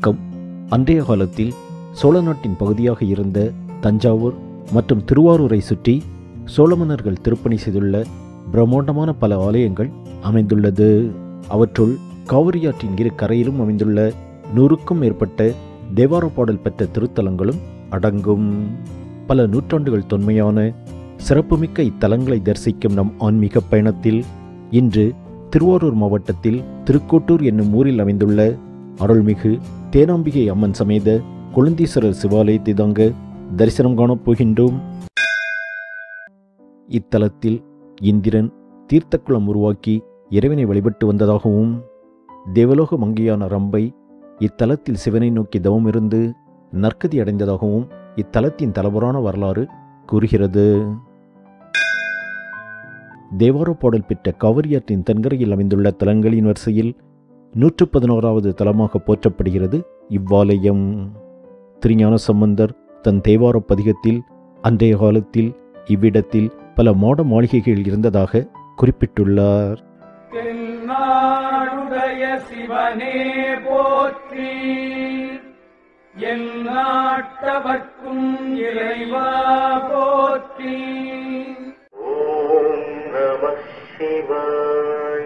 வணக்கம். அன்றைய காலத்தில் சோழ நாட்டின் பகுதியாக இருந்த தஞ்சாவூர் மற்றும் திருவாரூரை சுற்றி சோழ மன்னர்கள் திருப்பணி செய்துள்ள பிரம்மாண்டமான பல ஆலயங்கள் அமைந்துள்ளது. அவற்றுள் காவிரியாற்றின் இரு கரையிலும் அமைந்துள்ள 100க்கும் மேற்பட்ட தேவார பாடல் பெற்ற திருத்தலங்களும் அடங்கும். பல நூற்றாண்டுகள் தொன்மையான சிறப்புமிக்க இத்தலங்களை தரிசிக்கும் நம் ஆன்மீக பயணத்தில் இன்று திருவாரூர் மாவட்டத்தில் திருக்கோட்டூர் என்னும் ஊரில் அமைந்துள்ள அருள்மிகு தேனாம்பிகை அம்மன் சமேத கொழுந்தீஸ்வரர் சிவாலயத்தை தாங்க தரிசனம் காணப் போகின்றோம். இத்தலத்தில் இந்திரன் தீர்த்தக்குளம் உருவாக்கி இறைவனை வழிபட்டு வந்ததாகவும், தேவலோக மங்கையான ரம்பை இத்தலத்தில் சிவனை நோக்கி தவம் இருந்து நற்கதி அடைந்ததாகவும் இத்தலத்தின் தலபுராண வரலாறு கூறுகிறது. தேவார பாடல் பெற்ற காவிரியாற்றின் தென்கரையில் அமைந்துள்ள தலங்களின் வரிசையில் 111வது தலமாக போற்றப்படுகிறது இவ்வாலயம். திருஞான சம்பந்தர் தன் தேவார பதிகத்தில் அன்றைய காலத்தில் இவ்விடத்தில் பல மாட மாளிகைகள் இருந்ததாக குறிப்பிட்டுள்ளார். சிவனே போற்றி, எந்நாட்டவர்க்கும் இறைவா போற்றி. ஓம் நம சிவாய.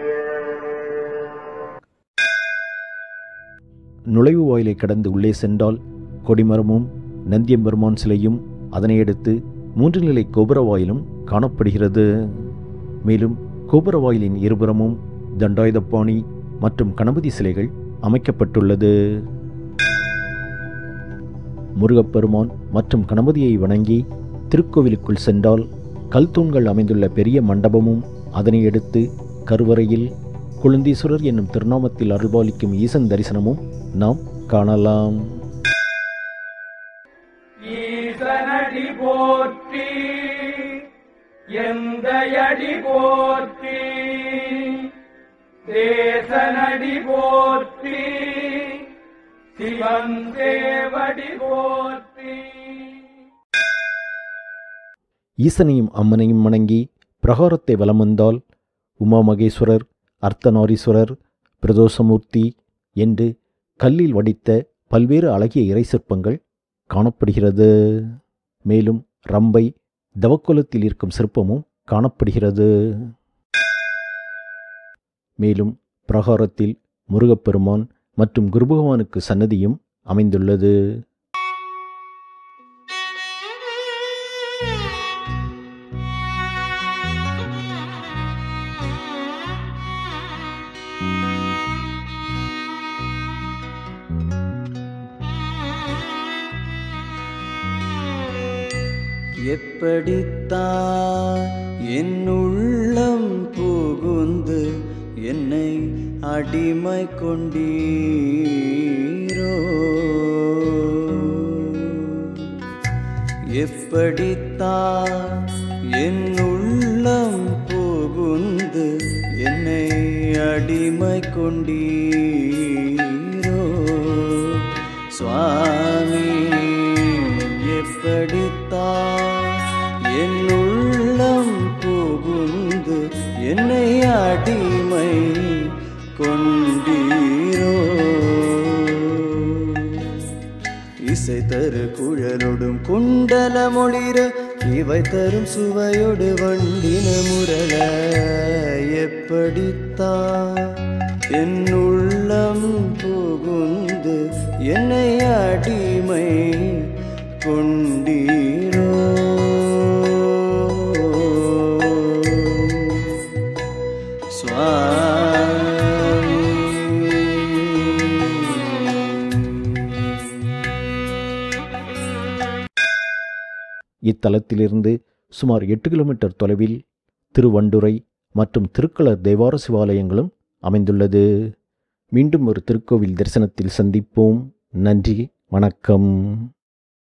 நுழைவு வாயிலை கடந்து உள்ளே சென்றால் கொடிமரமும் நந்தியம்பெருமான் சிலையும் அதனையடுத்து 3 நிலை கோபுர வாயிலும் காணப்படுகிறது. மேலும் கோபுர வாயிலின் இருபுறமும் தண்டாயுதபாணி மற்றும் கணபதி சிலைகள் அமைக்கப்பட்டுள்ளது. முருகப்பெருமான் மற்றும் கணபதியை வணங்கி திருக்கோவிலுக்குள் சென்றால் கல் தூண்கள் அமைந்துள்ள பெரிய மண்டபமும் அதனையடுத்து கருவறையில் கொழுந்தீஸ்வரர் என்னும் திருநாமத்தில் அருள்பாலிக்கும் ஈசன் தரிசனமும் நாம் காணலாம். ஈசனடி போற்றி, எந்தையடி போற்றி, தேசனடி போற்றி, சிவன் தேவடி போற்றி. ஈசனையும் அம்மனையும் வணங்கி பிரகாரத்தை வலம் வந்தால் உமாமகேஸ்வரர், அர்த்தநாரீஸ்வரர், பிரதோஷமூர்த்தி என்று கல்லில் வடித்த பல்வேறு அழகிய இறை சிற்பங்கள் காணப்படுகிறது. மேலும் ரம்பை தவக்கோலத்தில் இருக்கும் சிற்பமும் காணப்படுகிறது. மேலும் பிரகாரத்தில் முருகப்பெருமான் மற்றும் குருபகவானுக்கு சன்னதியும் அமைந்துள்ளது. எப்படித்தான் என் உள்ளம் புகுந்து என்னை அடிமை கொண்டீரோ, எப்படித்தான் என் உள்ளம் புகுந்து என்னை அடிமை கொண்டீரோ சுவாமி, எப்படித்தான் என் உள்ளம் புகுந்து என்னை அடிமை கொண்டீரோ. இசை தரு குழலொடும் குண்டல மொழிர இவை தரும் சுவையொடு வண்டின முரள, எப்படித்தான் என் உள்ளம் புகுந்து என்னை அடிமை கொண்டீரோ. இத்தலத்திலிருந்து சுமார் 8 கிலோமீட்டர் தொலைவில் திருவண்டுரை மற்றும் திருக்களர் தேவார சிவாலயங்களும் அமைந்துள்ளது. மீண்டும் ஒரு திருக்கோவில் தரிசனத்தில் சந்திப்போம். நன்றி, வணக்கம்.